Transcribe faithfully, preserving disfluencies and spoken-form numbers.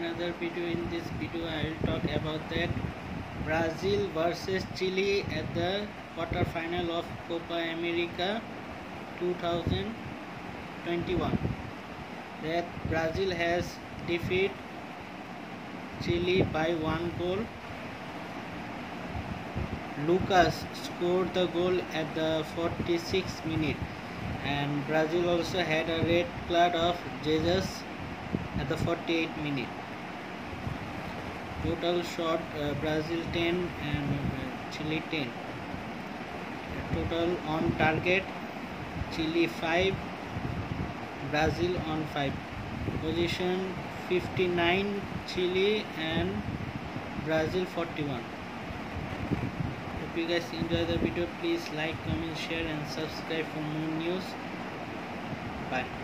another video. In this video I will talk about that Brazil versus Chile at the quarter final of Copa America two thousand twenty-one. That Brazil has defeated Chile by one goal. Lucas scored the goal at the forty-sixth minute, and Brazil also had a red card of Jesus at the forty-eighth minute. Total shot uh, Brazil ten and uh, Chile ten. Total on target Chile five, Brazil on five. Position fifty-nine Chile and Brazil forty-one. Hope you guys enjoy the video. Please like, comment, share and subscribe for more news. Bye.